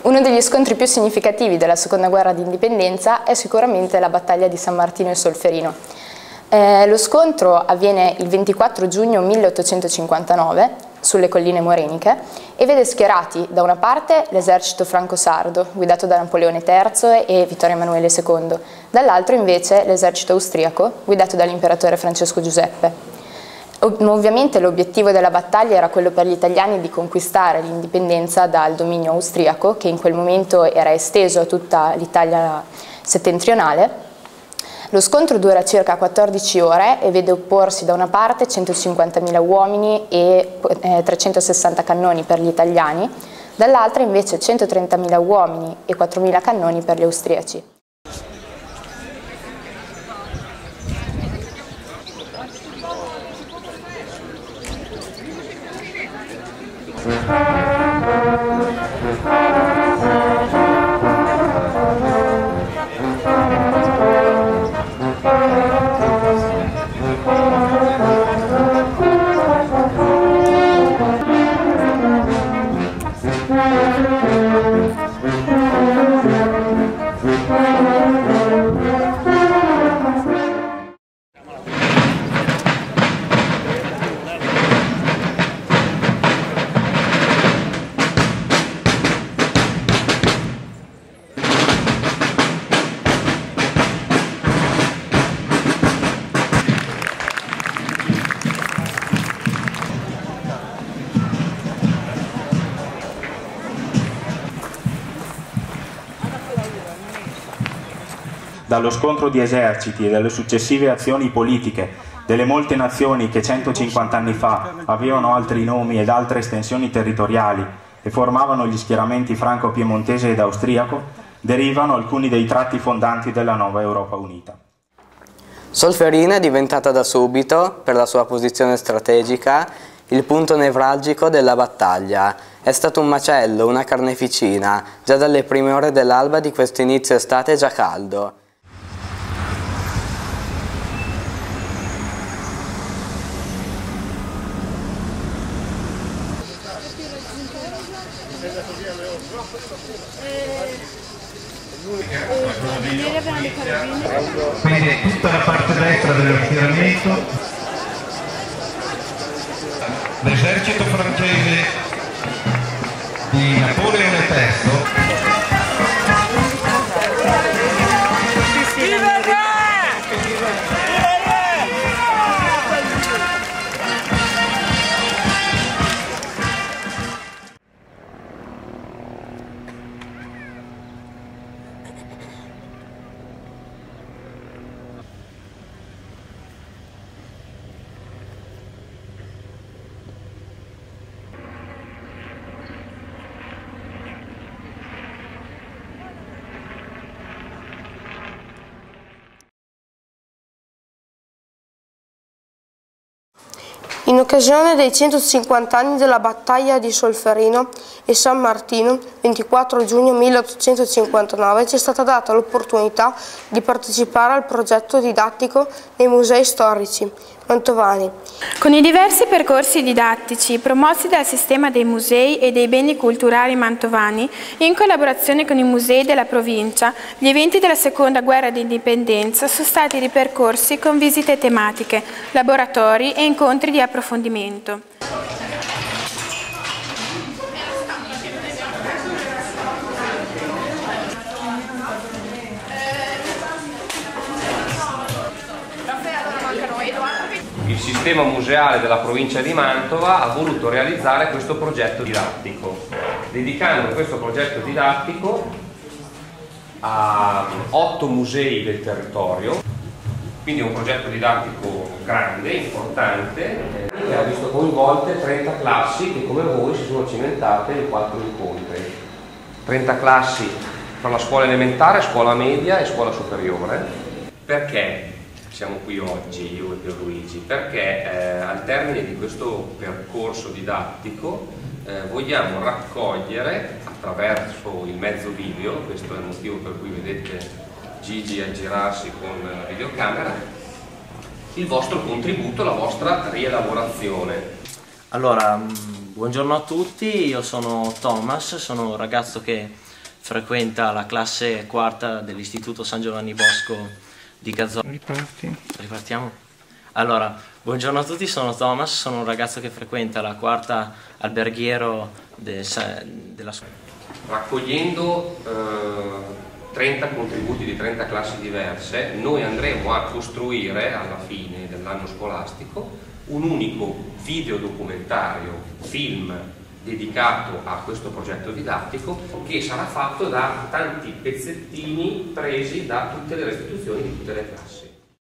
Uno degli scontri più significativi della seconda guerra d'indipendenza è sicuramente la battaglia di San Martino e Solferino. Lo scontro avviene il 24 giugno 1859 sulle colline moreniche e vede schierati da una parte l'esercito franco-sardo guidato da Napoleone III e Vittorio Emanuele II, dall'altro invece l'esercito austriaco guidato dall'imperatore Francesco Giuseppe. Ovviamente l'obiettivo della battaglia era quello per gli italiani di conquistare l'indipendenza dal dominio austriaco, che in quel momento era esteso a tutta l'Italia settentrionale. Lo scontro dura circa 14 ore e vede opporsi da una parte 150.000 uomini e 360 cannoni per gli italiani, dall'altra invece 130.000 uomini e 4.000 cannoni per gli austriaci. Dallo scontro di eserciti e dalle successive azioni politiche delle molte nazioni che 150 anni fa avevano altri nomi ed altre estensioni territoriali e formavano gli schieramenti franco-piemontese ed austriaco, derivano alcuni dei tratti fondanti della nuova Europa unita. Solferino è diventata da subito, per la sua posizione strategica, il punto nevralgico della battaglia. È stato un macello, una carneficina, già dalle prime ore dell'alba di questo inizio estate già caldo. Quindi tutta la parte destra dello schieramento, l'esercito francese di Napoleone III. In occasione dei 150 anni della battaglia di Solferino e San Martino, 24 giugno 1859, ci è stata data l'opportunità di partecipare al progetto didattico nei musei storici mantovani. Con i diversi percorsi didattici promossi dal sistema dei musei e dei beni culturali mantovani, in collaborazione con i musei della provincia, gli eventi della seconda guerra d'indipendenza sono stati ripercorsi con visite tematiche, laboratori e incontri di approfondimento. Il sistema museale della provincia di Mantova ha voluto realizzare questo progetto didattico, dedicando questo progetto didattico a 8 musei del territorio, quindi è un progetto didattico grande, importante, che ha visto coinvolte 30 classi che come voi si sono cimentate in 4 incontri. 30 classi fra la scuola elementare, scuola media e scuola superiore. Perché siamo qui oggi, io e Pierluigi? Perché al termine di questo percorso didattico vogliamo raccogliere attraverso il mezzo video, questo è il motivo per cui vedete Gigi aggirarsi con la videocamera, il vostro contributo, la vostra rielaborazione. Allora, buongiorno a tutti, io sono Thomas, sono un ragazzo che frequenta la classe quarta dell'Istituto San Giovanni Bosco di Gazzola. Ripartiamo? Allora, buongiorno a tutti, sono Thomas, sono un ragazzo che frequenta la quarta alberghiero della scuola. Raccogliendo 30 contributi di 30 classi diverse, noi andremo a costruire alla fine dell'anno scolastico un unico videodocumentario, film dedicato a questo progetto didattico, che sarà fatto da tanti pezzettini presi da tutte le restituzioni di tutte le classi.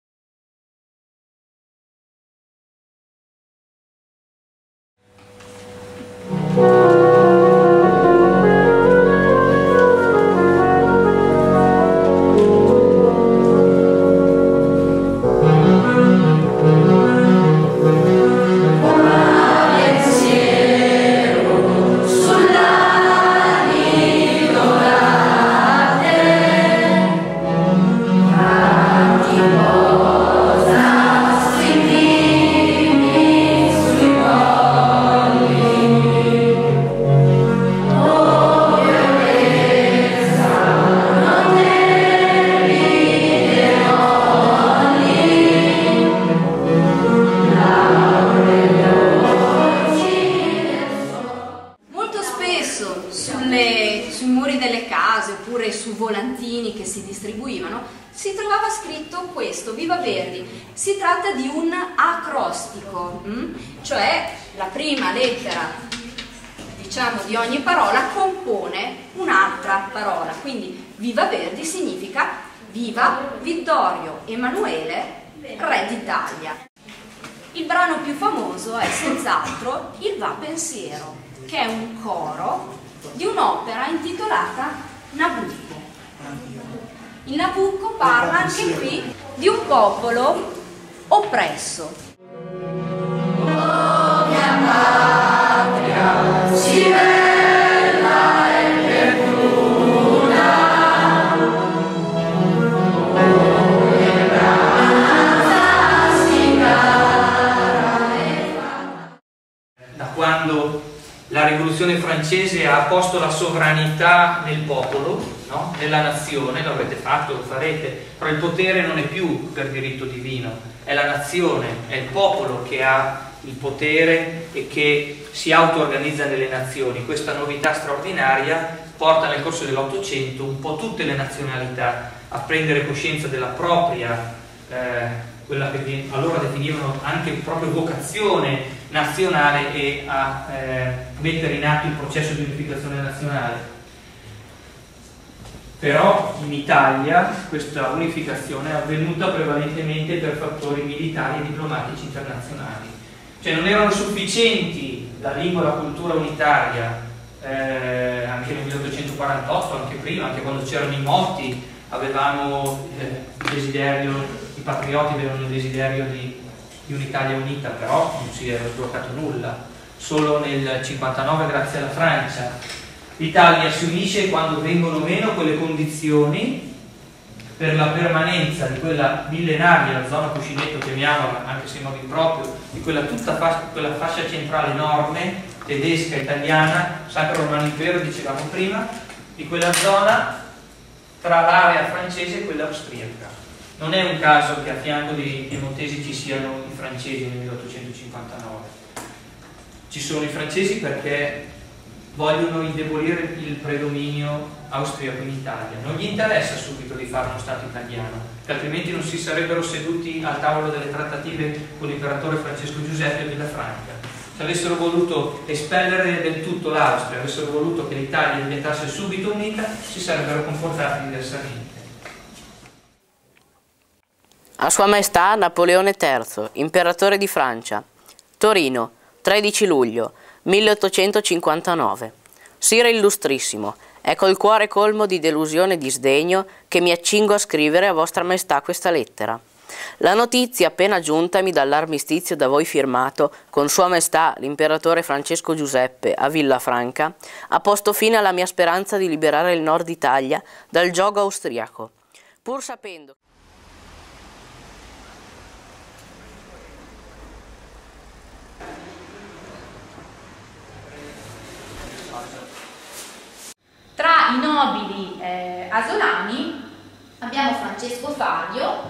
Sui muri delle case oppure su volantini che si distribuivano si trovava scritto questo: Viva Verdi. Si tratta di un acrostico, cioè la prima lettera, diciamo, di ogni parola compone un'altra parola, quindi Viva Verdi significa Viva Vittorio Emanuele Re d'Italia. Il brano più famoso è senz'altro il Va Pensiero, che è un coro di un'opera intitolata Nabucco. Il Nabucco parla anche qui di un popolo oppresso. Oh, mia patria, si bella e perduta, oh, che brava si cara e fatta. Da quando la rivoluzione francese ha posto la sovranità nel popolo, no? Nella nazione, lo avete fatto, lo farete, però il potere non è più per diritto divino, è la nazione, è il popolo che ha il potere e che si auto-organizza nelle nazioni. Questa novità straordinaria porta nel corso dell'Ottocento un po' tutte le nazionalità a prendere coscienza della propria, quella che allora definivano anche proprio vocazione nazionale, e a mettere in atto il processo di unificazione nazionale. Però in Italia questa unificazione è avvenuta prevalentemente per fattori militari e diplomatici internazionali, cioè non erano sufficienti la lingua e la cultura unitaria, anche nel 1848, anche prima, anche quando c'erano i motti, avevamo il desiderio, i patrioti avevano il desiderio di un'Italia unita, però non si era sbloccato nulla. Solo nel 59, grazie alla Francia, l'Italia si unisce quando vengono meno quelle condizioni per la permanenza di quella millenaria, la zona cuscinetto chiamiamola, anche se in modo improprio, di quella quella fascia centrale enorme, tedesca, italiana, Sacro Romano Impero, dicevamo prima, di quella zona tra l'area francese e quella austriaca. Non è un caso che a fianco dei piemontesi ci siano i francesi nel 1859. Ci sono i francesi perché vogliono indebolire il predominio austriaco in Italia. Non gli interessa subito di fare uno Stato italiano, che altrimenti non si sarebbero seduti al tavolo delle trattative con l'imperatore Francesco Giuseppe a Villafranca. Se avessero voluto espellere del tutto l'Austria, avessero voluto che l'Italia diventasse subito unita, si sarebbero comportati diversamente. A Sua Maestà Napoleone III, Imperatore di Francia. Torino, 13 luglio 1859. Sire illustrissimo, è col cuore colmo di delusione e di sdegno che mi accingo a scrivere a Vostra Maestà questa lettera. La notizia appena giuntami dall'armistizio da voi firmato con Sua Maestà l'Imperatore Francesco Giuseppe a Villafranca ha posto fine alla mia speranza di liberare il nord Italia dal giogo austriaco, pur sapendo tra i nobili Asolani abbiamo Francesco Fabio,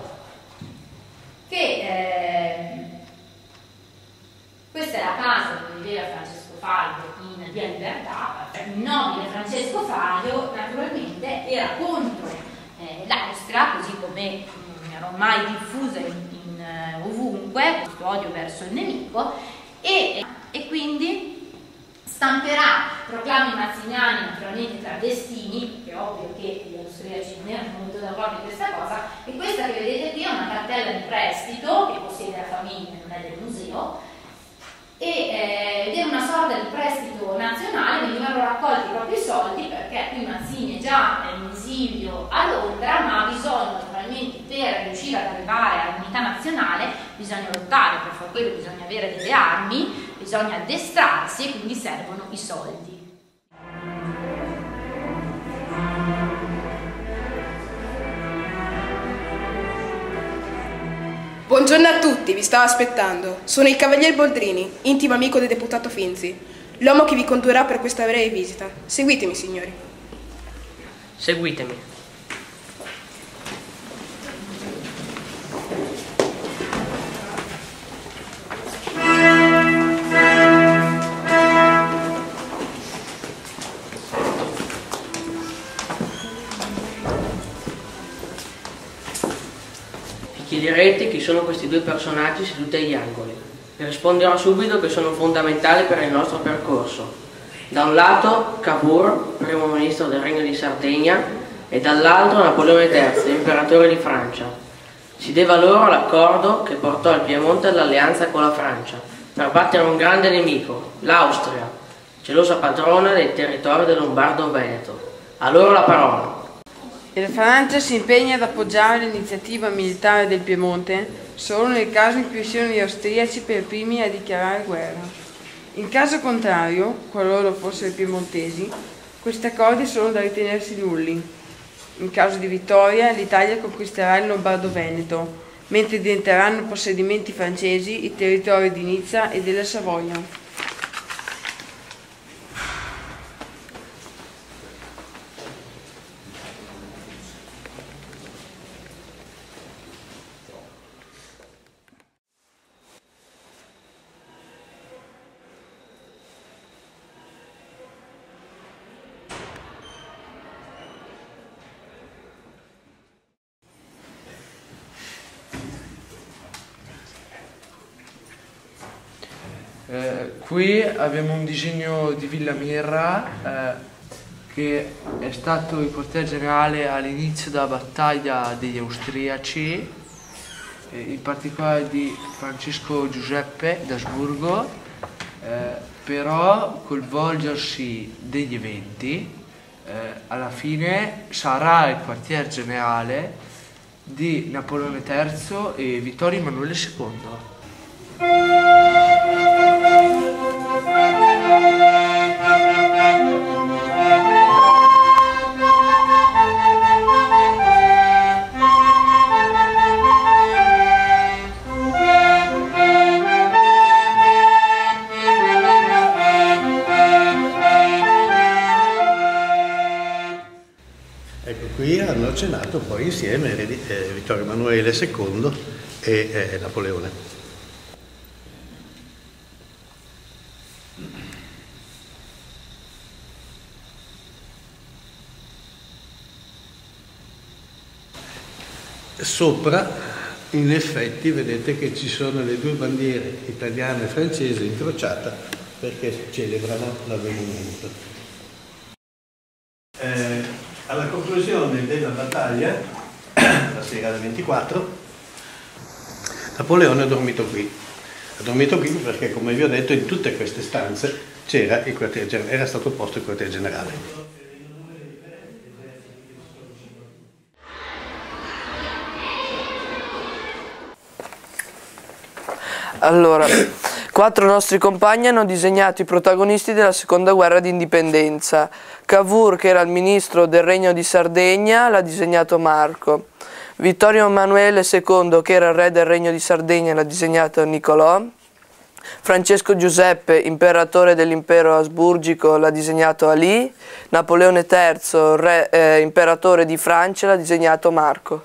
che questa è la casa dove viveva Francesco Fabio in Via Libertà. Il nobile Francesco Fabio naturalmente era contro l'Austria, così come era ormai diffusa ovunque questo odio verso il nemico, e quindi stamperà proclami mazziniani naturalmente clandestini, che è ovvio che gli austriaci non erano molto d'accordo in questa cosa, e questa che vedete qui è una cartella di prestito che possiede la famiglia, non è del museo, ed era una sorta di prestito nazionale. Venivano raccolti i propri soldi perché qui Mazzini è già in esilio a Londra, ma ha bisogno naturalmente, per riuscire ad arrivare all'unità nazionale bisogna lottare, per far quello bisogna avere delle armi, bisogna addestrarsi e quindi servono i soldi. Buongiorno a tutti, vi stavo aspettando. Sono il Cavalier Boldrini, intimo amico del deputato Finzi, l'uomo che vi condurrà per questa breve visita. Seguitemi, signori. Seguitemi. Chiederete chi sono questi due personaggi seduti agli angoli. Vi risponderò subito che sono fondamentali per il nostro percorso. Da un lato Cavour, primo ministro del Regno di Sardegna, e dall'altro Napoleone III, imperatore di Francia. Si deve a loro l'accordo che portò il Piemonte all'alleanza con la Francia per battere un grande nemico, l'Austria, gelosa padrona dei territori del Lombardo-Veneto. A loro la parola. La Francia si impegna ad appoggiare l'iniziativa militare del Piemonte solo nel caso in cui siano gli austriaci per primi a dichiarare guerra. In caso contrario, qualora fossero i piemontesi, questi accordi sono da ritenersi nulli. In caso di vittoria, l'Italia conquisterà il Lombardo-Veneto, mentre diventeranno possedimenti francesi i territori di Nizza e della Savoia. Qui abbiamo un disegno di Villa Mirra che è stato il quartier generale all'inizio della battaglia degli austriaci, in particolare di Francesco Giuseppe d'Asburgo, però col volgersi degli eventi alla fine sarà il quartier generale di Napoleone III e Vittorio Emanuele II. Ecco, qui hanno cenato poi insieme Vittorio Emanuele II e Napoleone. Sopra, in effetti, vedete che ci sono le due bandiere italiana e francese incrociate perché celebrano l'avvenimento. Alla conclusione della battaglia, la sera del 24, Napoleone ha dormito qui. Ha dormito qui perché, come vi ho detto, in tutte queste stanze c'era il quartier generale, era stato posto il quartier generale. Allora, 4 nostri compagni hanno disegnato i protagonisti della seconda guerra d'indipendenza. Cavour, che era il ministro del Regno di Sardegna, l'ha disegnato Marco. Vittorio Emanuele II, che era il re del Regno di Sardegna, l'ha disegnato Niccolò. Francesco Giuseppe, imperatore dell'impero asburgico, l'ha disegnato Ali. Napoleone III, imperatore di Francia, l'ha disegnato Marco.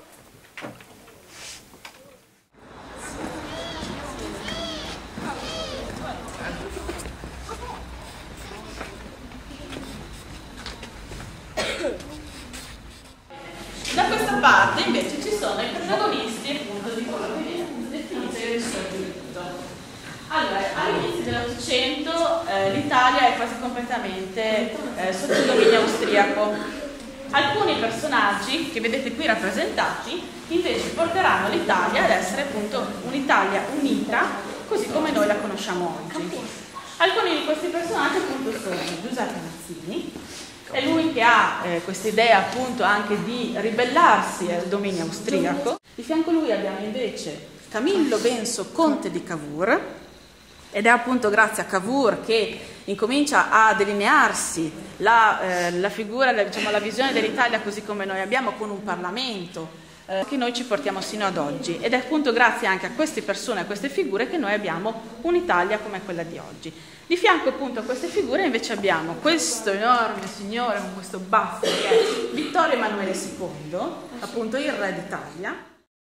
Da questa parte invece ci sono i protagonisti appunto di quello che viene definito il risorgimento. Allora, all'inizio dell'Ottocento l'Italia è quasi completamente sotto il dominio austriaco. Alcuni personaggi che vedete qui rappresentati invece porteranno l'Italia ad essere appunto un'Italia unita così come noi la conosciamo oggi. Alcuni di questi personaggi appunto sono Giuseppe Mazzini. È lui che ha questa idea appunto anche di ribellarsi al dominio austriaco. Di fianco a lui abbiamo invece Camillo Benso, conte di Cavour, ed è appunto grazie a Cavour che incomincia a delinearsi la figura, diciamo, la visione dell'Italia così come noi abbiamo, con un Parlamento che noi ci portiamo sino ad oggi. Ed è appunto grazie anche a queste persone, a queste figure, che noi abbiamo un'Italia come quella di oggi. Di fianco appunto a queste figure invece abbiamo questo enorme signore con questo baffo che è Vittorio Emanuele II, appunto il re d'Italia.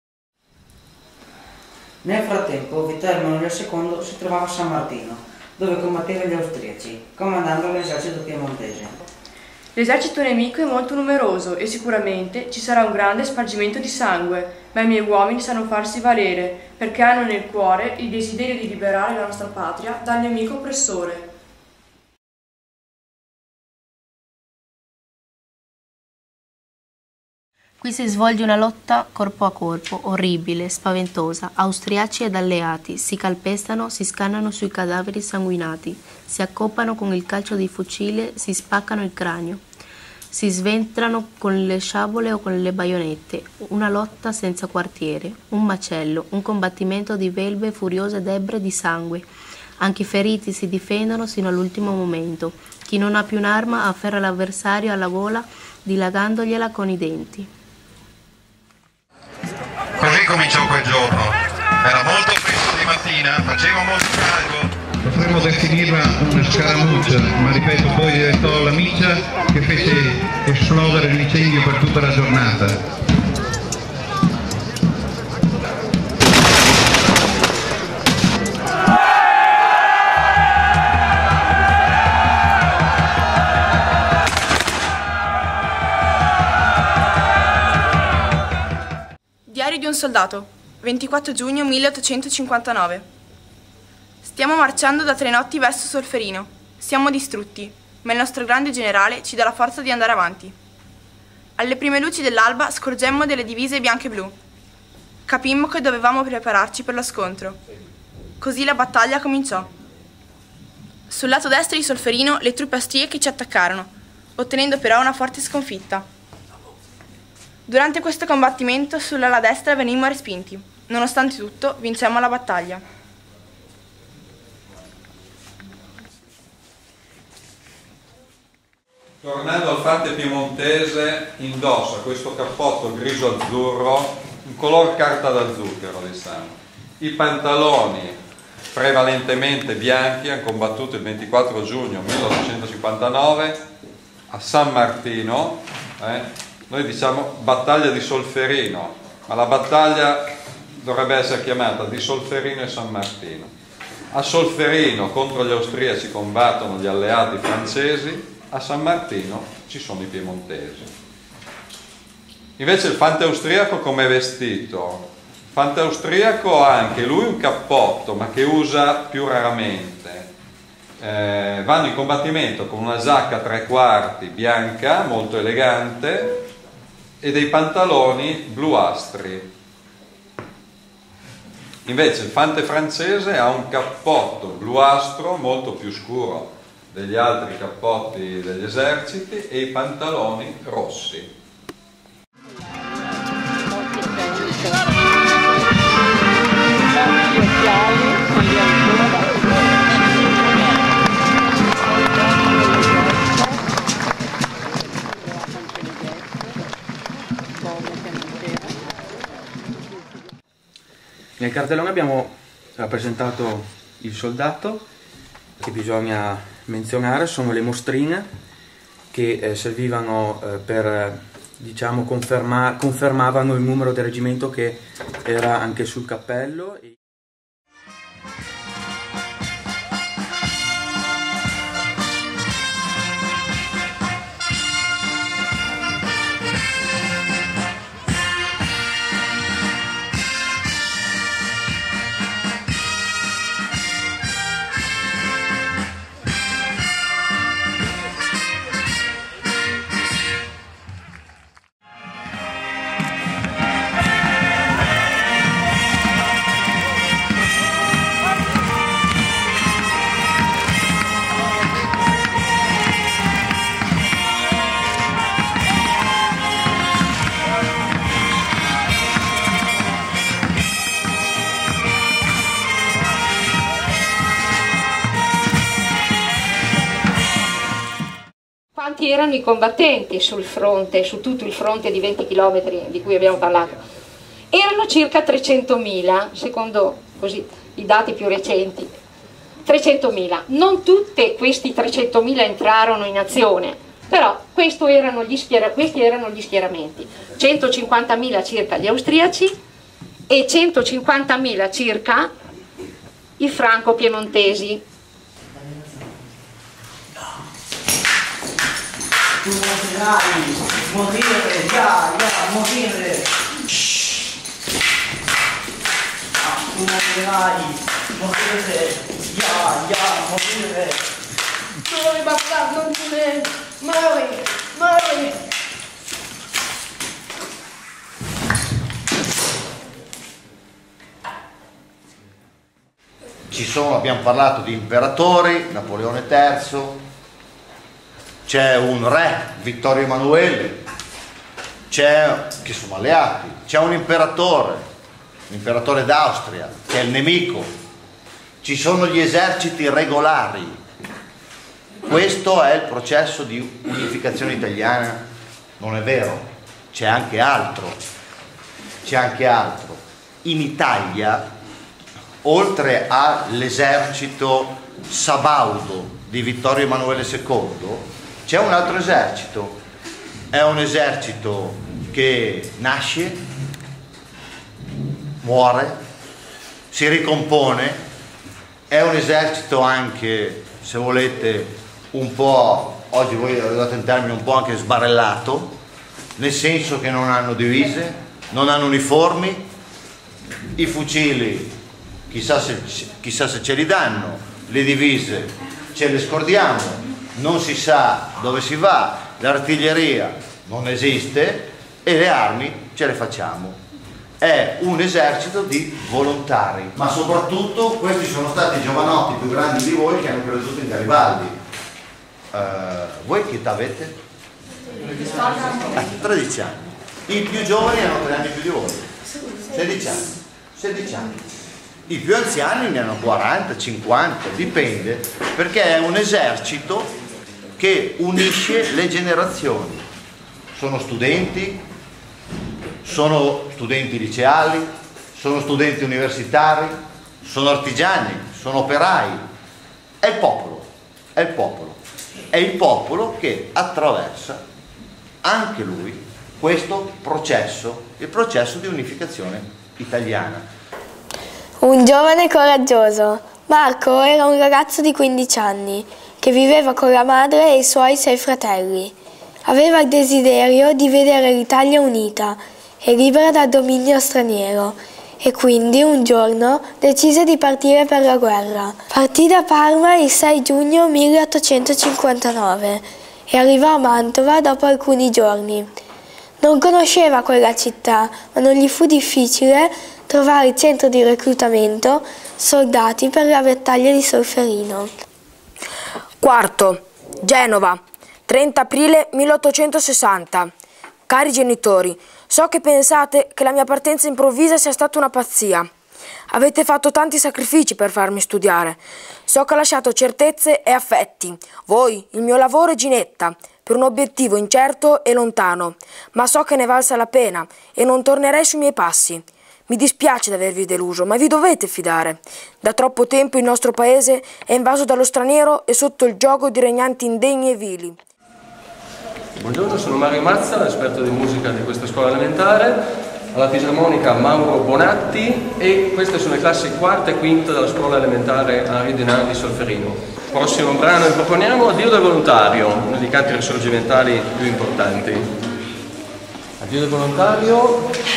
Nel frattempo Vittorio Emanuele II si trovava a San Martino, dove combatteva gli austriaci, comandando l'esercito piemontese. L'esercito nemico è molto numeroso e sicuramente ci sarà un grande spargimento di sangue, ma i miei uomini sanno farsi valere, perché hanno nel cuore il desiderio di liberare la nostra patria dal nemico oppressore. Qui si svolge una lotta corpo a corpo, orribile, spaventosa. Austriaci ed alleati si calpestano, si scannano sui cadaveri sanguinati, si accoppano con il calcio di fucile, si spaccano il cranio, si sventrano con le sciabole o con le baionette. Una lotta senza quartiere, un macello, un combattimento di belve furiose ed ebbre di sangue. Anche i feriti si difendono sino all'ultimo momento. Chi non ha più un'arma afferra l'avversario alla gola, dilagandogliela con i denti. Così cominciò quel giorno. Era molto presto di mattina, faceva molto caldo. Potremmo definirla una scaramuccia, ma ripeto, poi diventò la miccia che fece esplodere l'incendio per tutta la giornata. Diario di un soldato, 24 giugno 1859. Stiamo marciando da 3 notti verso Solferino. Siamo distrutti, ma il nostro grande generale ci dà la forza di andare avanti. Alle prime luci dell'alba scorgemmo delle divise bianche e blu. Capimmo che dovevamo prepararci per lo scontro. Così la battaglia cominciò. Sul lato destro di Solferino le truppe austriache ci attaccarono, ottenendo però una forte sconfitta. Durante questo combattimento sull'ala destra venimmo respinti. Nonostante tutto, vincemmo la battaglia. Tornando al fronte piemontese, indossa questo cappotto grigio-azzurro, un color carta da zucchero, diciamo. I pantaloni prevalentemente bianchi, hanno combattuto il 24 giugno 1859 a San Martino, Noi diciamo battaglia di Solferino, ma la battaglia dovrebbe essere chiamata di Solferino e San Martino. A Solferino contro gli austriaci combattono gli alleati francesi, a San Martino ci sono i piemontesi. Invece il fante austriaco com'è vestito? Il fante austriaco ha anche lui un cappotto, ma che usa più raramente. Vanno in combattimento con una giacca 3/4 bianca, molto elegante, e dei pantaloni bluastri. Invece il fante francese ha un cappotto bluastro molto più scuro degli altri cappotti degli eserciti e i pantaloni rossi. Nel cartellone abbiamo rappresentato il soldato. Che bisogna menzionare sono le mostrine che servivano per, diciamo, confermavano il numero del reggimento che era anche sul cappello. Quanti erano i combattenti sul fronte, su tutto il fronte di 20 km di cui abbiamo parlato? Erano circa 300.000, secondo così, i dati più recenti. 300.000. Non tutti questi 300.000 entrarono in azione, però questi erano gli schieramenti. 150.000 circa gli austriaci e 150.000 circa i franco-piemontesi. Tu morirai, morire, ya, morire. Tu morirai, morire, ya, morire. Muori bastardo, muori. Abbiamo parlato di imperatori, Napoleone III, c'è un re, Vittorio Emanuele, che sono alleati, c'è un imperatore d'Austria, che è il nemico, ci sono gli eserciti regolari. Questo è il processo di unificazione italiana? Non è vero, c'è anche altro. In Italia, oltre all'esercito sabaudo di Vittorio Emanuele II, c'è un altro esercito, è un esercito che nasce, muore, si ricompone, è un esercito anche, se volete, un po', oggi voi usate un termine un po' anche sbarellato, nel senso che non hanno divise, non hanno uniformi, i fucili chissà se ce li danno, le divise ce le scordiamo, non si sa dove si va, l'artiglieria non esiste e le armi ce le facciamo. È un esercito di volontari, ma soprattutto questi sono stati i giovanotti più grandi di voi che hanno creduto in Garibaldi. Voi che età avete? 13 anni. I più giovani hanno 3 anni più di voi. 16 anni. I più anziani ne hanno 40, 50, dipende, perché è un esercito che unisce le generazioni. Sono studenti liceali, sono studenti universitari, sono artigiani, sono operai. È il popolo che attraversa anche lui questo processo, il processo di unificazione italiana. Un giovane coraggioso. Marco era un ragazzo di 15 anni che viveva con la madre e i suoi 6 fratelli. Aveva il desiderio di vedere l'Italia unita e libera dal dominio straniero e quindi un giorno decise di partire per la guerra. Partì da Parma il 6 giugno 1859 e arrivò a Mantova dopo alcuni giorni. Non conosceva quella città, ma non gli fu difficile trovare il centro di reclutamento soldati per la battaglia di Solferino. Quarto, Genova, 30 aprile 1860. Cari genitori, so che pensate che la mia partenza improvvisa sia stata una pazzia. Avete fatto tanti sacrifici per farmi studiare. So che ho lasciato certezze e affetti, voi, il mio lavoro e Ginetta, per un obiettivo incerto e lontano, ma so che ne valsa la pena e non tornerei sui miei passi. Mi dispiace di avervi deluso, ma vi dovete fidare. Da troppo tempo il nostro paese è invaso dallo straniero e sotto il giogo di regnanti indegni e vili. Buongiorno, sono Mario Mazza, esperto di musica di questa scuola elementare, alla fisarmonica Mauro Bonatti, e queste sono le classi quarta e quinta della scuola elementare Henri Dunant di Solferino. Prossimo brano che proponiamo, Addio del volontario, uno dei canti risorgimentali più importanti. Addio del volontario.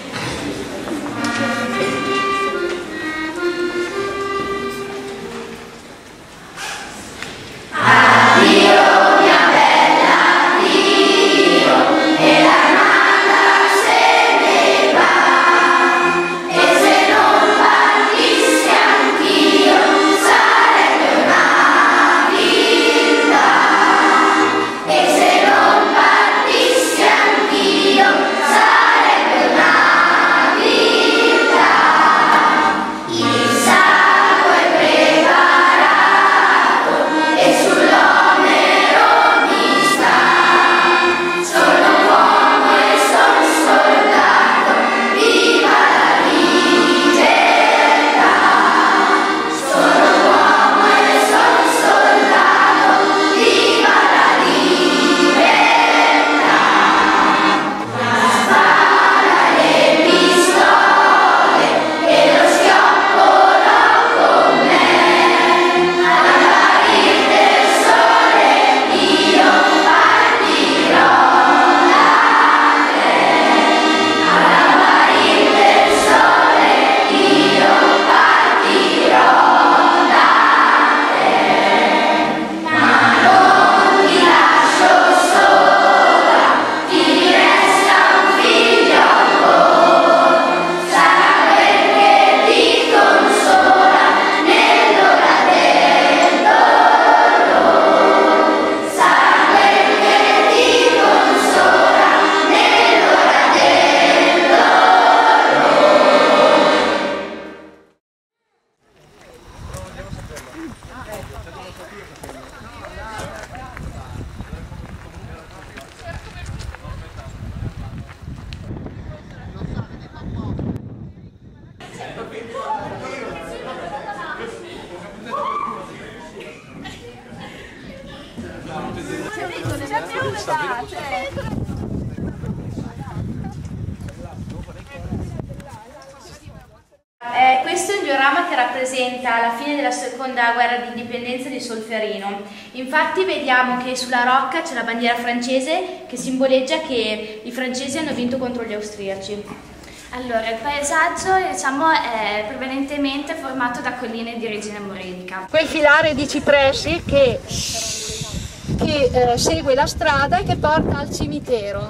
Questo è un diorama che rappresenta la fine della seconda guerra d'indipendenza di Solferino. Infatti vediamo che sulla rocca c'è la bandiera francese che simboleggia che i francesi hanno vinto contro gli austriaci. Allora, il paesaggio è prevalentemente formato da colline di origine morenica. Quel filare di cipressi che segue la strada e che porta al cimitero.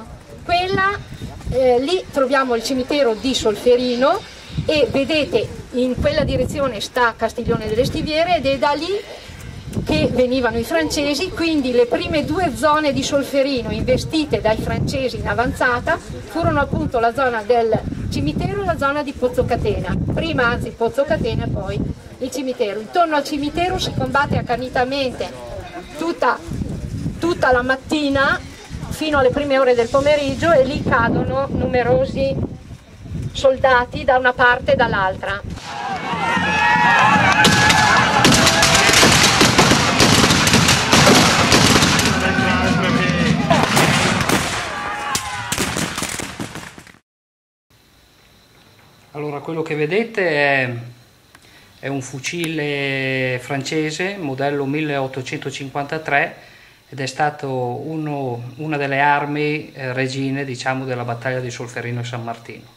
Lì troviamo il cimitero di Solferino e vedete in quella direzione sta Castiglione delle Stiviere ed è da lì che venivano i francesi, quindi le prime due zone di Solferino investite dai francesi in avanzata furono appunto la zona del cimitero e la zona di Pozzocatena, prima anzi Pozzocatena e poi il cimitero. Intorno al cimitero si combatte accanitamente tutta la mattina fino alle prime ore del pomeriggio e lì cadono numerosi soldati da una parte e dall'altra. Allora, quello che vedete è un fucile francese, modello 1853, ed è stato una delle armi regine, diciamo, della battaglia di Solferino e San Martino.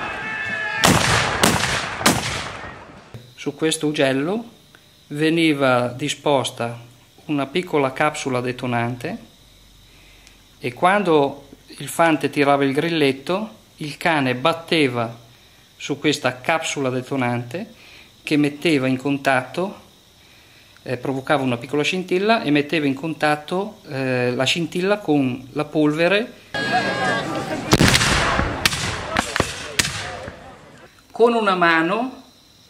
Su questo ugello veniva disposta una piccola capsula detonante e quando il fante tirava il grilletto, il cane batteva su questa capsula detonante che metteva in contatto, provocava una piccola scintilla e metteva in contatto la scintilla con la polvere. Con una mano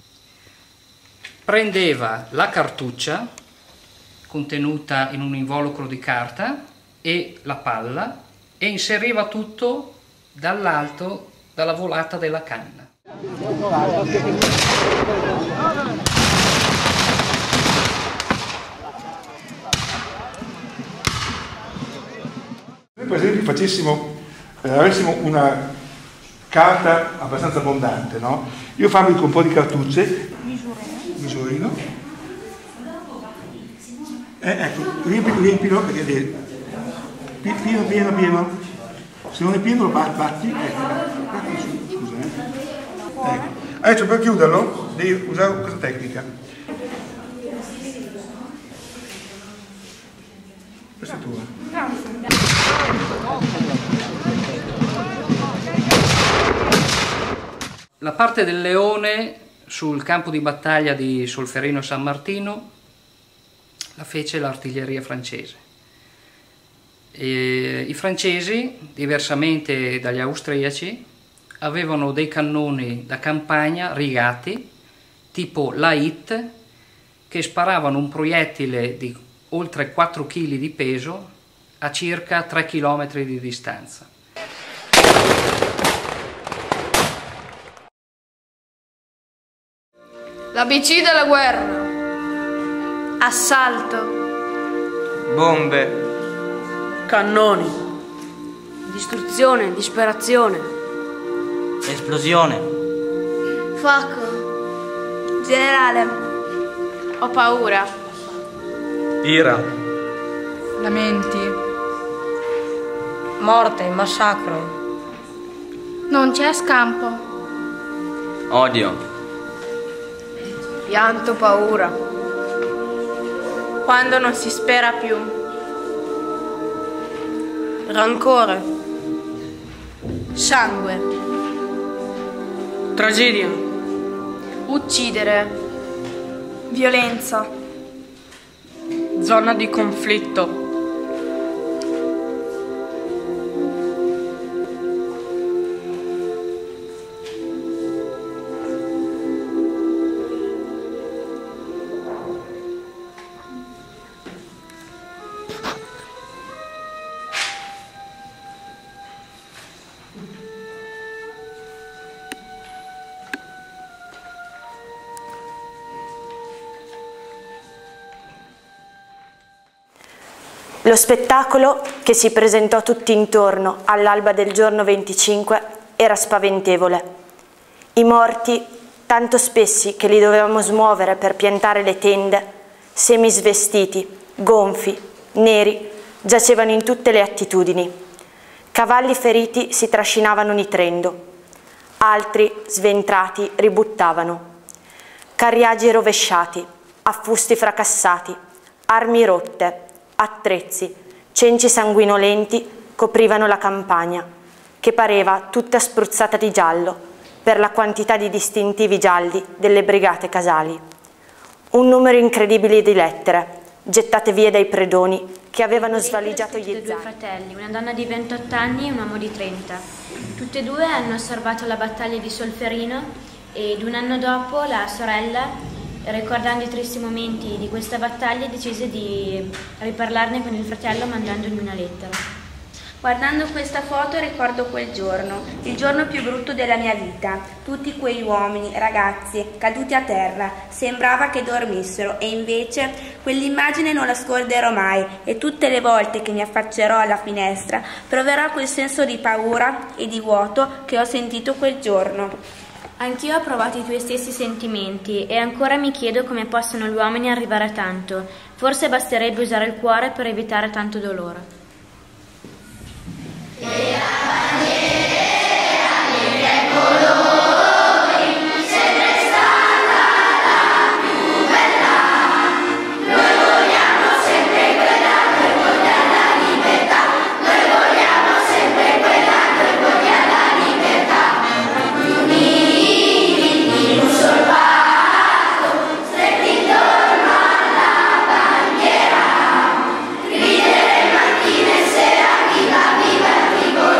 prendeva la cartuccia contenuta in un involucro di carta e la palla e inseriva tutto dall'alto, dalla volata della canna. Noi per esempio avessimo una carta abbastanza abbondante, no? Io fabbrico un po' di cartucce, misurino, ecco, riempilo, perché pieno, se non è pieno lo batti, ecco, scusa, ecco. Adesso per chiuderlo devi usare questa tecnica. Questa è tua. La parte del leone sul campo di battaglia di Solferino San Martino la fece l'artiglieria francese. E i francesi, diversamente dagli austriaci, avevano dei cannoni da campagna rigati, tipo l'Ait, che sparavano un proiettile di oltre 4 kg di peso a circa 3 km di distanza. L'ABC della guerra. Assalto. Bombe. Cannoni. Distruzione, disperazione. Esplosione. Fuoco. Generale. Ho paura. Ira. Lamenti. Morte, massacro. Non c'è scampo. Odio. Pianto, paura. Quando non si spera più. Rancore. Sangue. Tragedia. Uccidere. Violenza. Zona di conflitto. Lo spettacolo, che si presentò tutti intorno all'alba del giorno 25, era spaventevole. I morti, tanto spessi che li dovevamo smuovere per piantare le tende, semisvestiti, gonfi, neri, giacevano in tutte le attitudini. Cavalli feriti si trascinavano nitrendo, altri, sventrati, ributtavano. Carriaggi rovesciati, affusti fracassati, armi rotte, attrezzi, cenci sanguinolenti coprivano la campagna, che pareva tutta spruzzata di giallo per la quantità di distintivi gialli delle brigate casali. Un numero incredibile di lettere, gettate via dai predoni che avevano svaligiato gli zaini. Due fratelli, una donna di 28 anni e un uomo di 30. Tutti e due hanno osservato la battaglia di Solferino ed un anno dopo la sorella, ricordando i tristi momenti di questa battaglia, decise di riparlarne con il fratello mandandogli una lettera. Guardando questa foto ricordo quel giorno, il giorno più brutto della mia vita. Tutti quegli uomini, ragazzi, caduti a terra, sembrava che dormissero e invece quell'immagine non la scorderò mai e tutte le volte che mi affaccerò alla finestra proverò quel senso di paura e di vuoto che ho sentito quel giorno. Anch'io ho provato i tuoi stessi sentimenti e ancora mi chiedo come possano gli uomini arrivare a tanto. Forse basterebbe usare il cuore per evitare tanto dolore. Ridere mattine e sera, viva viva il Tricolore.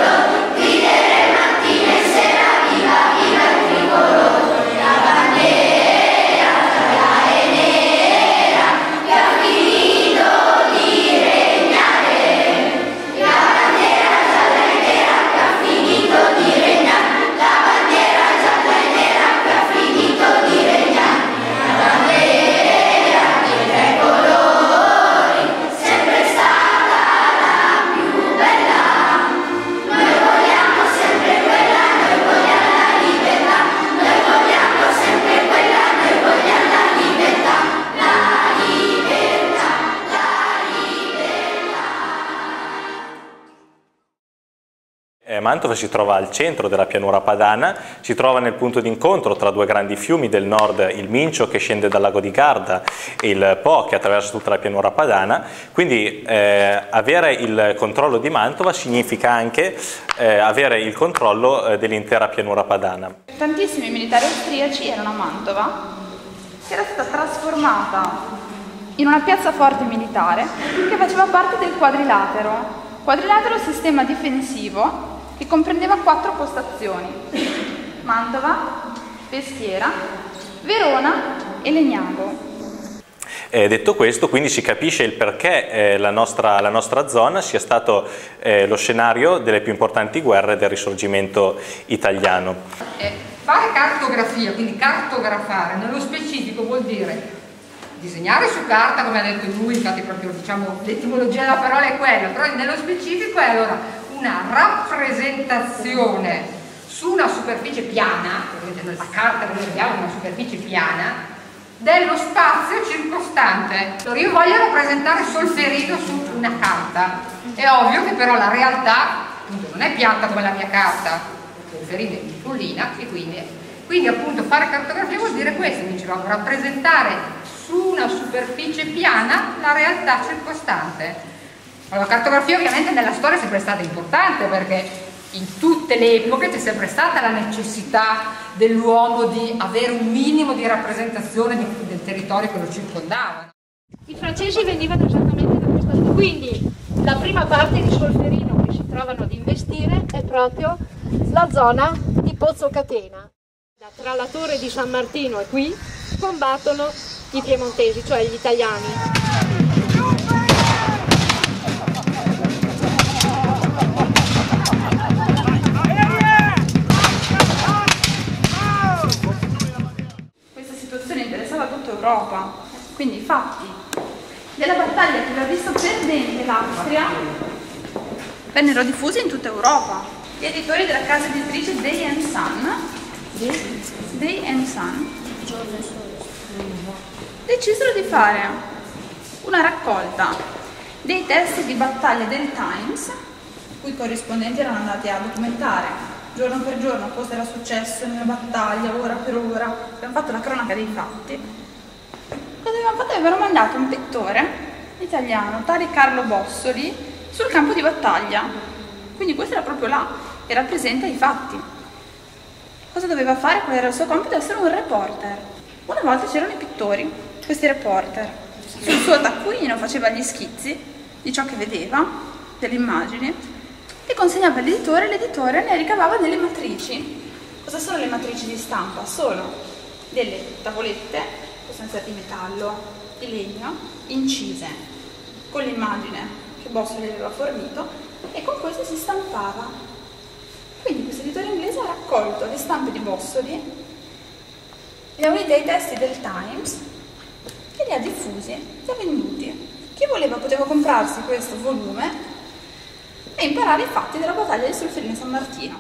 Mantova si trova al centro della pianura padana, si trova nel punto d'incontro tra due grandi fiumi del nord, il Mincio che scende dal lago di Garda e il Po che attraversa tutta la pianura padana, quindi avere il controllo di Mantova significa anche avere il controllo dell'intera pianura padana. Tantissimi militari austriaci erano a Mantova, che era stata trasformata in una piazzaforte militare che faceva parte del Quadrilatero. Quadrilatero sistema difensivo che comprendeva 4 postazioni: Mantova, Peschiera, Verona e Legnago. Detto questo, quindi si capisce il perché la nostra zona sia stato lo scenario delle più importanti guerre del Risorgimento italiano. Fare cartografia, quindi cartografare, nello specifico vuol dire disegnare su carta, come ha detto lui, infatti proprio diciamo l'etimologia della parola è quella, però nello specifico è allora una rappresentazione su una superficie piana, nella carta che vediamo una superficie piana, dello spazio circostante. Allora io voglio rappresentare Solferino su una carta, è ovvio che però la realtà appunto non è piatta come la mia carta, Solferino è piccolina e quindi appunto fare cartografia vuol dire questo, dicevamo, rappresentare su una superficie piana la realtà circostante. La cartografia ovviamente nella storia è sempre stata importante perché in tutte le epoche c'è sempre stata la necessità dell'uomo di avere un minimo di rappresentazione del territorio che lo circondava. I francesi venivano esattamente da questa zona, quindi la prima parte di Solferino che si trovano ad investire è proprio la zona di Pozzo Catena. Tra la torre di San Martino e qui combattono i piemontesi, cioè gli italiani. Questa situazione interessava tutta Europa, quindi i fatti della battaglia che aveva visto perdente l'Austria vennero diffusi in tutta Europa. Gli editori della casa editrice Day & Son decisero di fare una raccolta dei testi di battaglia del Times, cui i corrispondenti erano andati a documentare giorno per giorno cosa era successo nella battaglia, ora per ora. Abbiamo fatto la cronaca dei fatti. Cosa avevano fatto? Avevano mandato un pittore italiano, tale Carlo Bossoli, sul campo di battaglia. Quindi questo era proprio là, e rappresenta i fatti. Cosa doveva fare? Qual era il suo compito? Essere un reporter. Una volta c'erano i pittori, questi reporter. Sul suo taccuino faceva gli schizzi di ciò che vedeva, delle immagini, e consegnava all'editore, e l'editore ne ricavava delle matrici. Cosa sono le matrici di stampa? Sono delle tavolette, possono essere di metallo, di legno, incise, con l'immagine che Bossoli aveva fornito, e con questo si stampava. Quindi questo editore inglese ha raccolto le stampe di Bossoli, li ha uniti ai testi del Times e li ha diffusi, li ha venduti. Chi voleva poteva comprarsi questo volume e imparare i fatti della battaglia di Solferino e San Martino.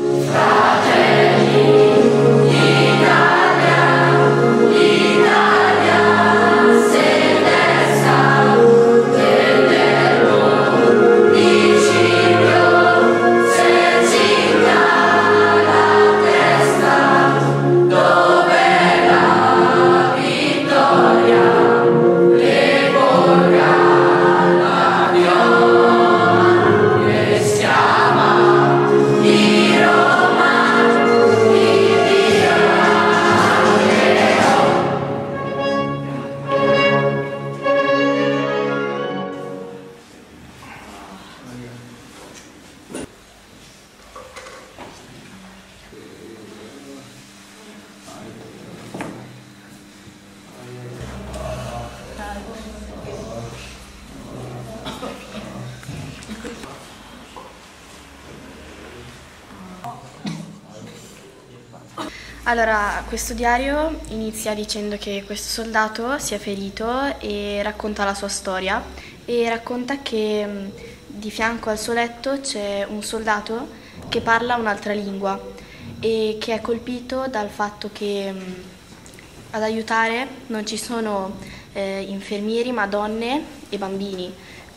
Allora, questo diario inizia dicendo che questo soldato si è ferito e racconta la sua storia e racconta che di fianco al suo letto c'è un soldato che parla un'altra lingua e che è colpito dal fatto che ad aiutare non ci sono infermieri ma donne e bambini.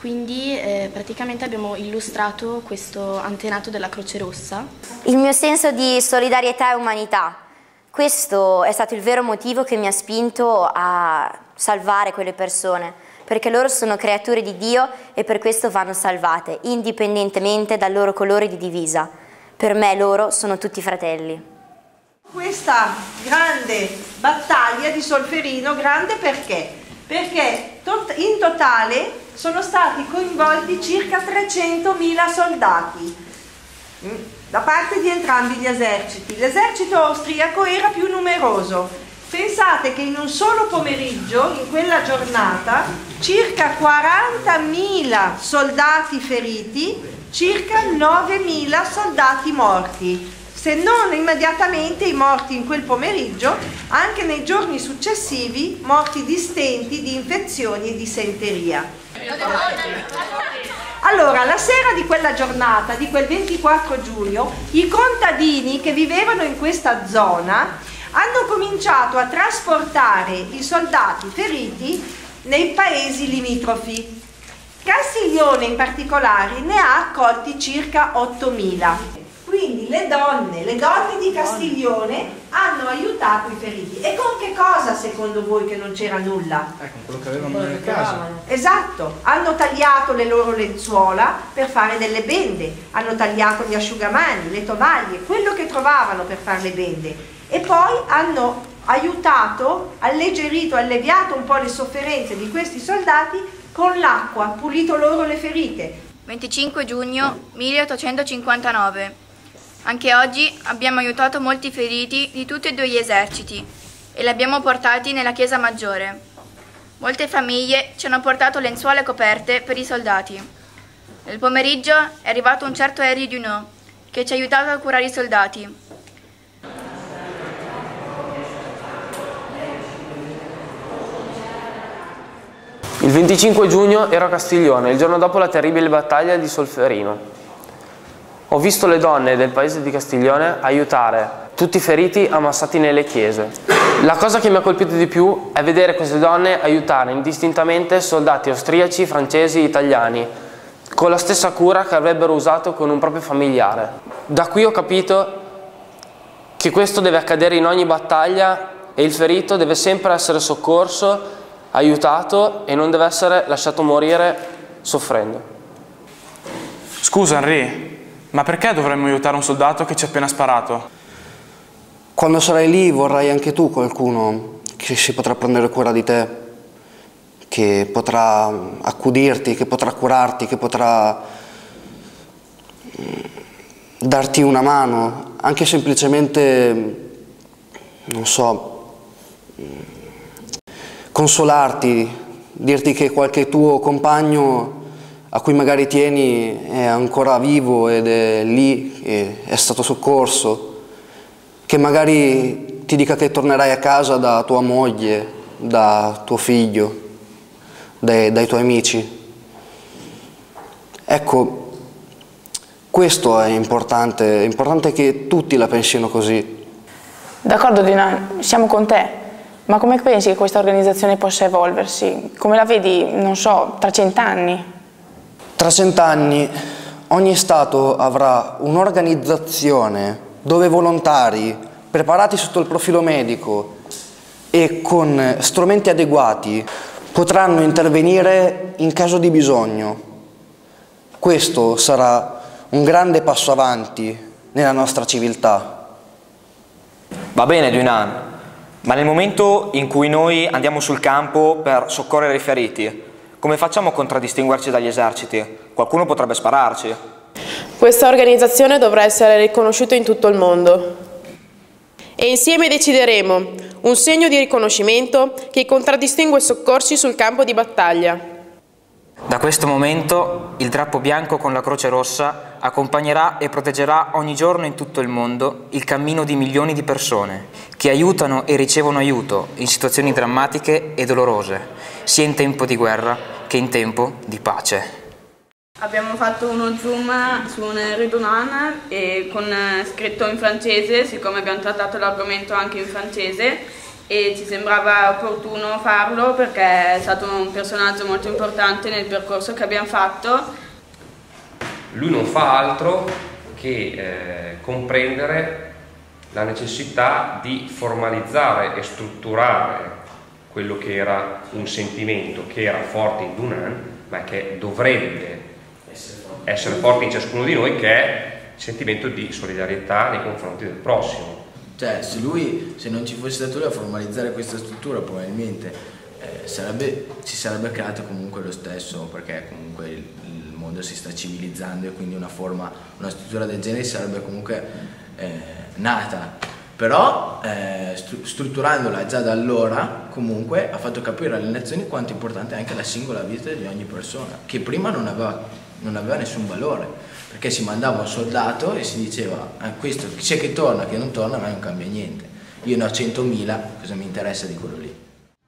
Quindi praticamente abbiamo illustrato questo antenato della Croce Rossa. Il mio senso di solidarietà e umanità, questo è stato il vero motivo che mi ha spinto a salvare quelle persone, perché loro sono creature di Dio e per questo vanno salvate, indipendentemente dal loro colore di divisa. Per me loro sono tutti fratelli. Questa grande battaglia di Solferino, grande perché? Perché in totale sono stati coinvolti circa 300.000 soldati da parte di entrambi gli eserciti. L'esercito austriaco era più numeroso. Pensate che in un solo pomeriggio, in quella giornata, circa 40.000 soldati feriti, circa 9.000 soldati morti. Se non immediatamente i morti in quel pomeriggio, anche nei giorni successivi, morti di stenti, di infezioni e di senteria. Allora, la sera di quella giornata, di quel 24 giugno, i contadini che vivevano in questa zona hanno cominciato a trasportare i soldati feriti nei paesi limitrofi. Castiglione in particolare ne ha accolti circa 8.000. Quindi le donne di Castiglione hanno aiutato i feriti. E con che cosa secondo voi che non c'era nulla? Con quello che avevano nella casa. Esatto, hanno tagliato le loro lenzuola per fare delle bende, hanno tagliato gli asciugamani, le tovaglie, quello che trovavano per fare le bende. E poi hanno aiutato, alleggerito, alleviato un po' le sofferenze di questi soldati con l'acqua, pulito loro le ferite. 25 giugno 1859. Anche oggi abbiamo aiutato molti feriti di tutti e due gli eserciti e li abbiamo portati nella chiesa maggiore. Molte famiglie ci hanno portato lenzuola e coperte per i soldati. Nel pomeriggio è arrivato un certo Henri Dunant che ci ha aiutato a curare i soldati. Il 25 giugno ero a Castiglione, il giorno dopo la terribile battaglia di Solferino. Ho visto le donne del paese di Castiglione aiutare tutti i feriti ammassati nelle chiese. La cosa che mi ha colpito di più è vedere queste donne aiutare indistintamente soldati austriaci, francesi, italiani, con la stessa cura che avrebbero usato con un proprio familiare. Da qui ho capito che questo deve accadere in ogni battaglia e il ferito deve sempre essere soccorso, aiutato e non deve essere lasciato morire soffrendo. Scusa Henri, ma perché dovremmo aiutare un soldato che ci ha appena sparato? Quando sarai lì vorrai anche tu qualcuno che si potrà prendere cura di te, che potrà accudirti, che potrà curarti, che potrà darti una mano, anche semplicemente, non so, consolarti, dirti che qualche tuo compagno a cui magari tieni è ancora vivo ed è lì, e è stato soccorso, che magari ti dica che tornerai a casa da tua moglie, da tuo figlio, dai tuoi amici. Ecco, questo è importante che tutti la pensino così. D'accordo Dinan, siamo con te, ma come pensi che questa organizzazione possa evolversi? Come la vedi, non so, tra 100 anni? Tra 100 anni ogni Stato avrà un'organizzazione dove volontari preparati sotto il profilo medico e con strumenti adeguati potranno intervenire in caso di bisogno. Questo sarà un grande passo avanti nella nostra civiltà. Va bene Dunant, ma nel momento in cui noi andiamo sul campo per soccorrere i feriti, come facciamo a contraddistinguerci dagli eserciti? Qualcuno potrebbe spararci. Questa organizzazione dovrà essere riconosciuta in tutto il mondo. E insieme decideremo un segno di riconoscimento che contraddistingue i soccorsi sul campo di battaglia. Da questo momento il drappo bianco con la croce rossa accompagnerà e proteggerà ogni giorno in tutto il mondo il cammino di milioni di persone che aiutano e ricevono aiuto in situazioni drammatiche e dolorose, sia in tempo di guerra che in tempo di pace. Abbiamo fatto uno zoom su un Henri Dunant e con scritto in francese, siccome abbiamo trattato l'argomento anche in francese, e ci sembrava opportuno farlo perché è stato un personaggio molto importante nel percorso che abbiamo fatto. Lui non fa altro che comprendere la necessità di formalizzare e strutturare quello che era un sentimento che era forte in Dunant, ma che dovrebbe essere forte in ciascuno di noi, che è il sentimento di solidarietà nei confronti del prossimo. Cioè, se non ci fosse stato lui a formalizzare questa struttura, probabilmente si sarebbe creato comunque lo stesso, perché comunque il mondo si sta civilizzando e quindi una struttura del genere sarebbe comunque nata. Però strutturandola già da allora comunque ha fatto capire alle nazioni quanto è importante anche la singola vita di ogni persona, che prima non aveva nessun valore, perché si mandava un soldato e si diceva questo c'è che torna, che non torna, ma non cambia niente, io ne ho 100.000, cosa mi interessa di quello lì?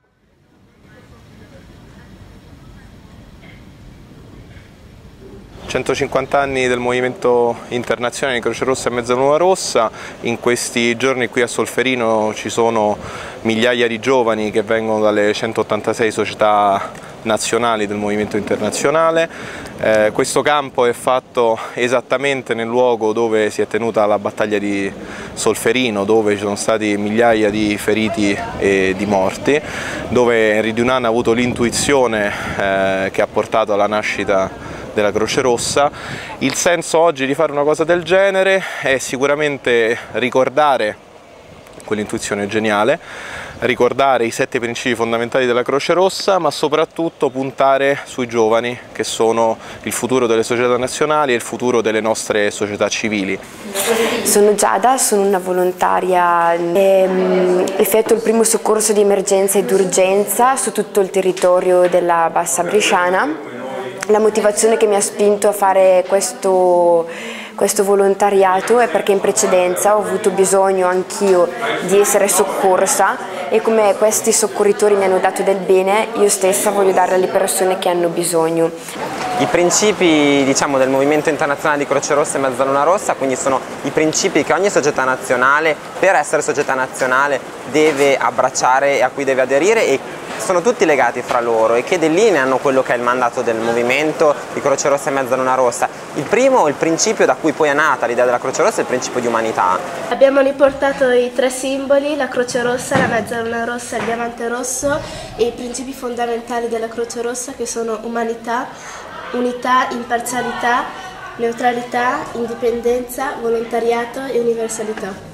150 anni del movimento internazionale di Croce Rossa e Mezzaluna Rossa. In questi giorni qui a Solferino ci sono migliaia di giovani che vengono dalle 186 società nazionali del movimento internazionale. Questo campo è fatto esattamente nel luogo dove si è tenuta la battaglia di Solferino, dove ci sono stati migliaia di feriti e di morti, dove Henri Dunant ha avuto l'intuizione che ha portato alla nascita della Croce Rossa. Il senso oggi di fare una cosa del genere è sicuramente ricordare quell'intuizione geniale, ricordare i 7 principi fondamentali della Croce Rossa, ma soprattutto puntare sui giovani, che sono il futuro delle società nazionali e il futuro delle nostre società civili. Sono Giada, sono una volontaria, effettuo il primo soccorso di emergenza e d'urgenza su tutto il territorio della Bassa Bresciana. La motivazione che mi ha spinto a fare questo volontariato è perché in precedenza ho avuto bisogno anch'io di essere soccorsa e come questi soccorritori mi hanno dato del bene, io stessa voglio dare alle persone che hanno bisogno. I principi, diciamo, del movimento internazionale di Croce Rossa e Mezzaluna Rossa, quindi sono i principi che ogni società nazionale, per essere società nazionale, deve abbracciare e a cui deve aderire, e sono tutti legati fra loro e che delineano quello che è il mandato del movimento di Croce Rossa e Mezzaluna Rossa. Il primo, il principio da cui poi è nata l'idea della Croce Rossa, è il principio di umanità. Abbiamo riportato i 3 simboli, la Croce Rossa, la Mezzaluna Rossa e il Diamante Rosso, e i principi fondamentali della Croce Rossa, che sono umanità, unità, imparzialità, neutralità, indipendenza, volontariato e universalità.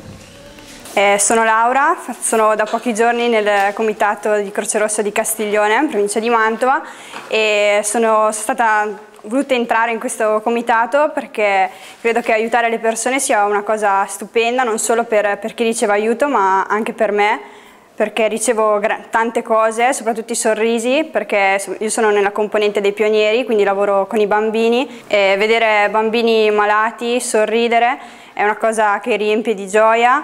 Sono Laura, sono da pochi giorni nel comitato di Croce Rossa di Castiglione, in provincia di Mantova, e sono stata voluta entrare in questo comitato perché credo che aiutare le persone sia una cosa stupenda, non solo per chi riceve aiuto, ma anche per me, perché ricevo tante cose, soprattutto i sorrisi, perché io sono nella componente dei pionieri, quindi lavoro con i bambini, e vedere bambini malati sorridere è una cosa che riempie di gioia.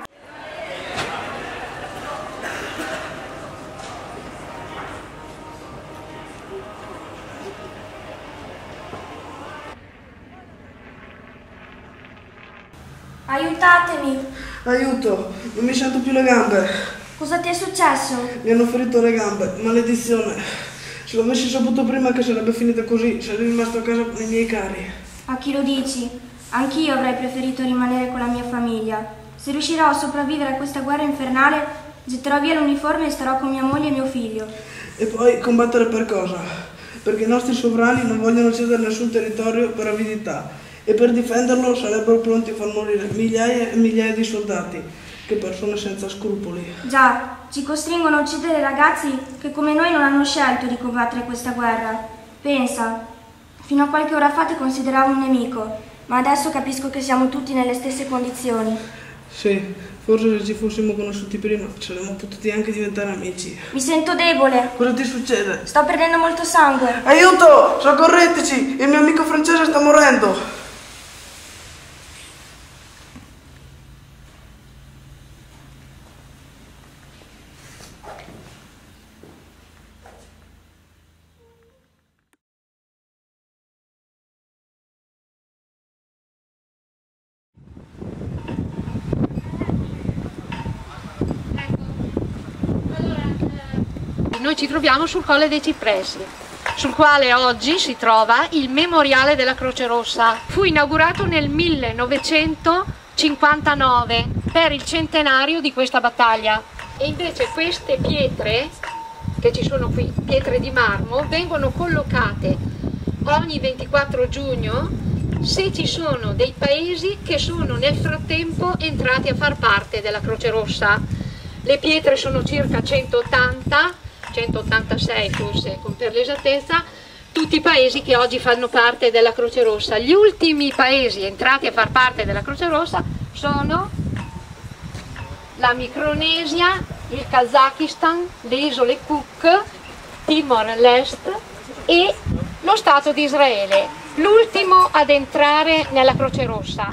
Aiutatemi! Aiuto, non mi sento più le gambe. Cosa ti è successo? Mi hanno ferito le gambe, maledizione. Se l'avessi saputo prima che sarebbe finita così, sarei rimasto a casa con i miei cari. A chi lo dici? Anch'io avrei preferito rimanere con la mia famiglia. Se riuscirò a sopravvivere a questa guerra infernale, getterò via l'uniforme e starò con mia moglie e mio figlio. E poi combattere per cosa? Perché i nostri sovrani non vogliono cedere nessun territorio per avidità. E per difenderlo sarebbero pronti a far morire migliaia e migliaia di soldati, che persone senza scrupoli. Già, ci costringono a uccidere ragazzi che come noi non hanno scelto di combattere questa guerra. Pensa, fino a qualche ora fa ti consideravo un nemico, ma adesso capisco che siamo tutti nelle stesse condizioni. Sì, forse se ci fossimo conosciuti prima saremmo potuti anche diventare amici. Mi sento debole. Cosa ti succede? Sto perdendo molto sangue. Aiuto! Soccorreteci! Il mio amico francese sta morendo! noi ci troviamo sul Colle dei Cipressi, sul quale oggi si trova il memoriale della Croce Rossa. Fu inaugurato nel 1959 per il centenario di questa battaglia. E invece queste pietre, che ci sono qui, pietre di marmo, vengono collocate ogni 24 giugno se ci sono dei paesi che sono nel frattempo entrati a far parte della Croce Rossa. Le pietre sono circa 180, 186 forse per l'esattezza, tutti i paesi che oggi fanno parte della Croce Rossa. Gli ultimi paesi entrati a far parte della Croce Rossa sono la Micronesia, il Kazakistan, le isole Cook, Timor-Leste e lo Stato di Israele, l'ultimo ad entrare nella Croce Rossa.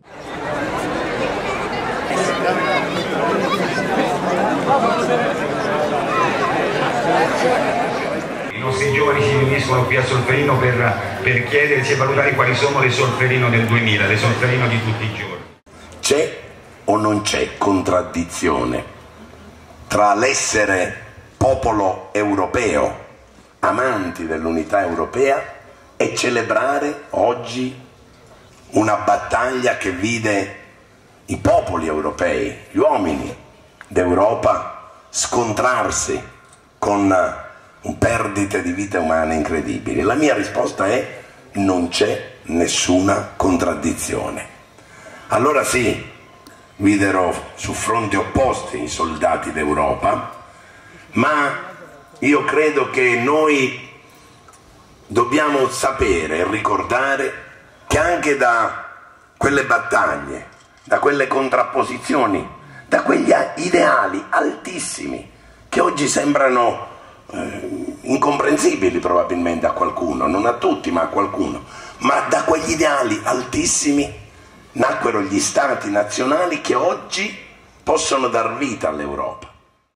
I nostri giovani si riuniscono qui a Solferino per chiederci e valutare quali sono le Solferino del 2000, le Solferino di tutti i giorni. C'è o non c'è contraddizione tra l'essere popolo europeo, amanti dell'unità europea, e celebrare oggi una battaglia che vide i popoli europei, gli uomini d'Europa, scontrarsi con perdite di vite umane incredibili? La mia risposta è: non c'è nessuna contraddizione. Allora sì, videro su fronti opposti i soldati d'Europa, ma io credo che noi dobbiamo sapere e ricordare che anche da quelle battaglie, da quelle contrapposizioni, da quegli ideali altissimi che oggi sembrano incomprensibili probabilmente a qualcuno, non a tutti ma a qualcuno, ma da quegli ideali altissimi nacquero gli stati nazionali che oggi possono dar vita all'Europa.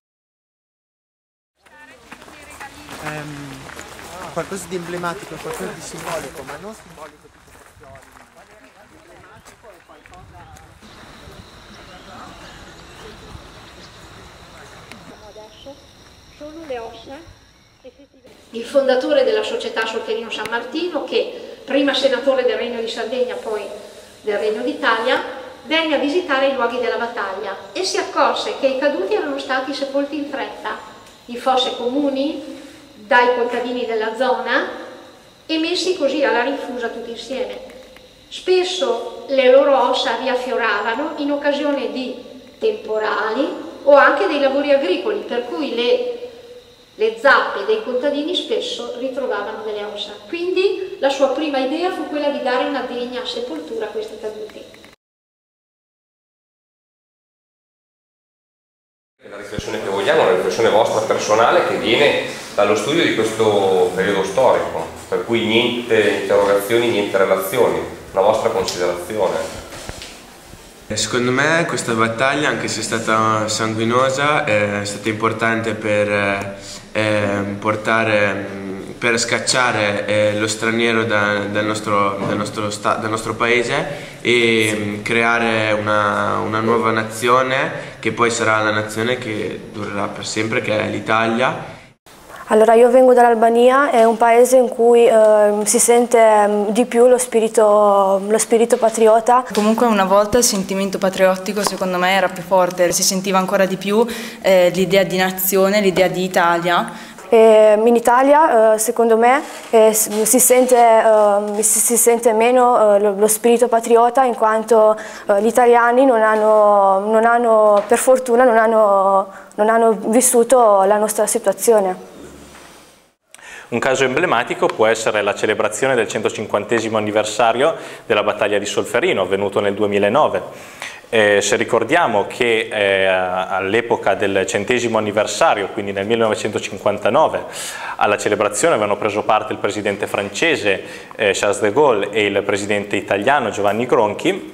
Qualcosa di emblematico, qualcosa di simbolico, ma non simbolico tipo Adesso sono le ossa. Il fondatore della società Solferino San Martino, che prima senatore del Regno di Sardegna, poi del Regno d'Italia, venne a visitare i luoghi della battaglia e si accorse che i caduti erano stati sepolti in fretta, in fosse comuni, dai contadini della zona, e messi così alla rinfusa tutti insieme. Spesso le loro ossa riaffioravano in occasione di temporali o anche dei lavori agricoli, per cui le zappe dei contadini spesso ritrovavano delle ossa. Quindi la sua prima idea fu quella di dare una degna sepoltura a questi caduti. La riflessione che vogliamo è una riflessione vostra personale che viene dallo studio di questo periodo storico, per cui niente interrogazioni, niente relazioni, una vostra considerazione. Secondo me questa battaglia, anche se è stata sanguinosa, è stata importante per scacciare lo straniero dal nostro paese e creare una nuova nazione che poi sarà la nazione che durerà per sempre, che è l'Italia. Allora, io vengo dall'Albania, è un paese in cui si sente di più lo spirito patriota. Comunque una volta il sentimento patriottico secondo me era più forte, si sentiva ancora di più l'idea di nazione, l'idea di Italia. In Italia, secondo me, si sente meno lo spirito patriota, in quanto gli italiani per fortuna non hanno vissuto la nostra situazione. Un caso emblematico può essere la celebrazione del 150° anniversario della battaglia di Solferino, avvenuto nel 2009. Se ricordiamo che all'epoca del 100° anniversario, quindi nel 1959, alla celebrazione avevano preso parte il presidente francese Charles de Gaulle e il presidente italiano Giovanni Gronchi,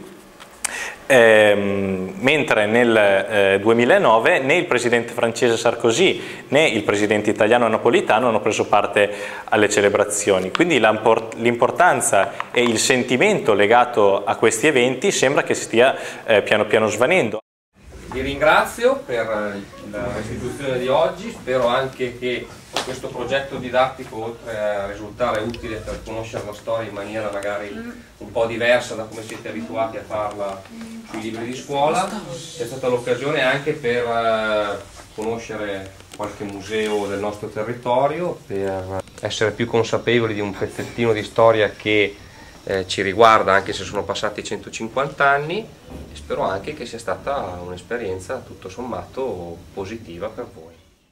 mentre nel 2009 né il presidente francese Sarkozy né il presidente italiano Napolitano hanno preso parte alle celebrazioni. Quindi l'importanza e il sentimento legato a questi eventi sembra che stia piano piano svanendo. Vi ringrazio per la restituzione di oggi. Spero anche che questo progetto didattico, oltre a risultare utile per conoscere la storia in maniera magari un po' diversa da come siete abituati a farla sui libri di scuola, sia stata l'occasione anche per conoscere qualche museo del nostro territorio, per essere più consapevoli di un pezzettino di storia che ci riguarda, anche se sono passati 150 anni, e spero anche che sia stata un'esperienza tutto sommato positiva per voi.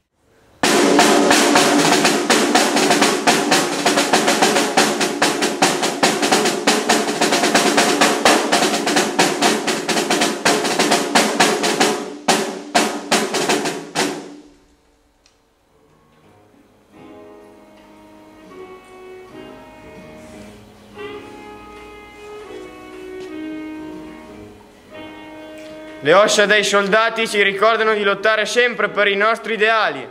Le ossa dei soldati ci ricordano di lottare sempre per i nostri ideali.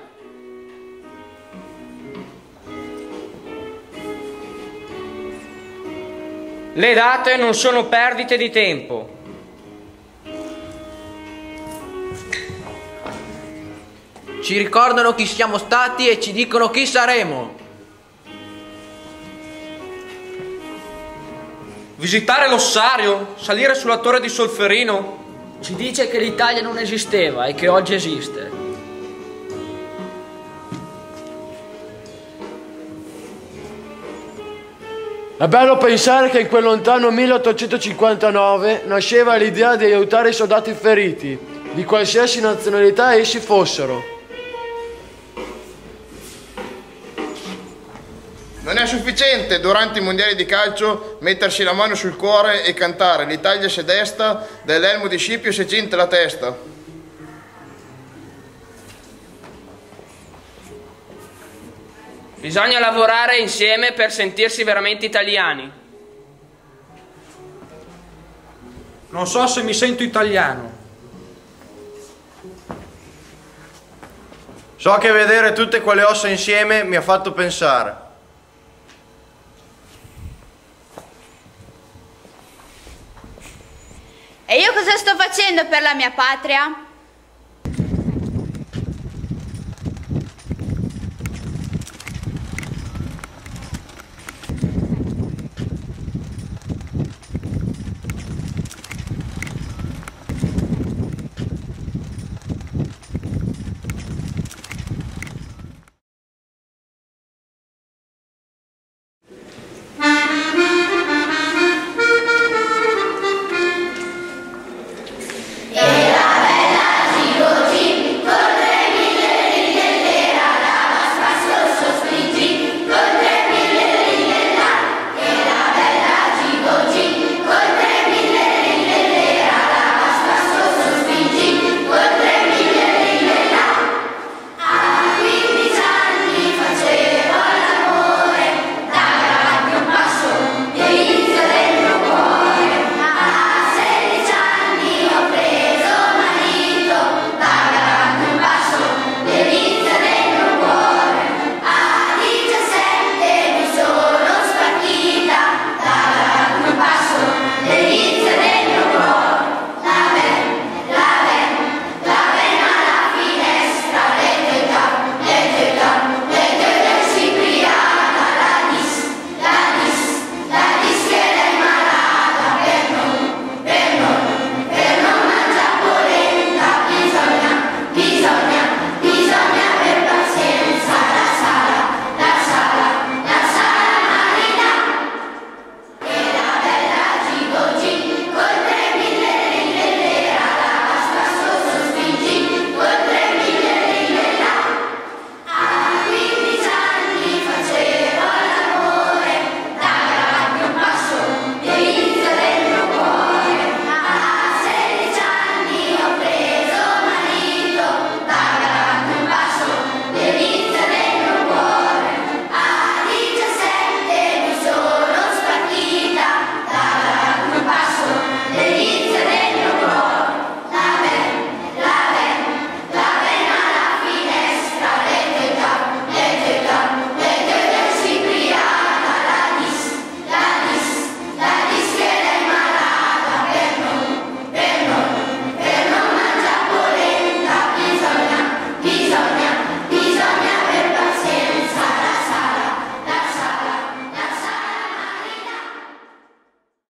Le date non sono perdite di tempo. Ci ricordano chi siamo stati e ci dicono chi saremo. Visitare l'ossario, salire sulla torre di Solferino. Ci dice che l'Italia non esisteva e che oggi esiste. È bello pensare che in quel lontano 1859 nasceva l'idea di aiutare i soldati feriti, di qualsiasi nazionalità essi fossero. Non è sufficiente durante i mondiali di calcio mettersi la mano sul cuore e cantare "L'Italia si desta, dell'elmo di Scipio si cinta la testa". Bisogna lavorare insieme per sentirsi veramente italiani. Non so se mi sento italiano. So che vedere tutte quelle ossa insieme mi ha fatto pensare. E io cosa sto facendo per la mia patria?